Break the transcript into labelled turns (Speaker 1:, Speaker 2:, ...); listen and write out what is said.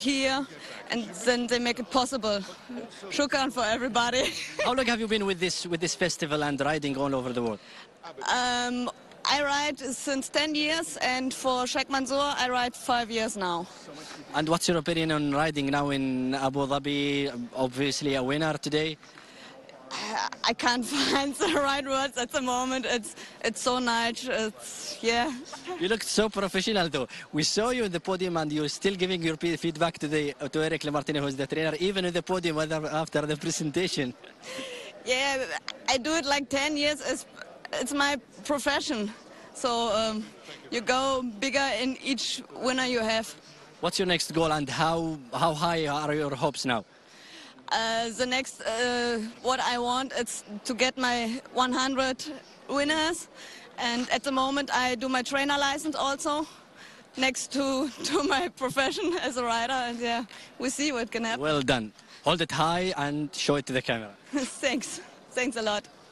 Speaker 1: here, and then they make it possible. Shukran for everybody.
Speaker 2: How long have you been with this festival and riding all over the world?
Speaker 1: I ride since 10 years, and for Sheikh Mansour, I ride 5 years now.
Speaker 2: And what's your opinion on riding now in Abu Dhabi? Obviously a winner today.
Speaker 1: I can't find the right words at the moment. It's so nice. Yeah.
Speaker 2: You looked so professional though. We saw you in the podium and you're still giving your feedback to Eric Lemartini, who's the trainer, even in the podium after the presentation.
Speaker 1: Yeah, I do it like 10 years. It's my profession. So you go bigger in each winner you have.
Speaker 2: What's your next goal and how high are your hopes now?
Speaker 1: The next, what I want is to get my 100 winners. And at the moment I do my trainer license also, next to my profession as a rider. And yeah, we see what can happen.
Speaker 2: Well done. Hold it high and show it to the camera.
Speaker 1: Thanks. Thanks a lot.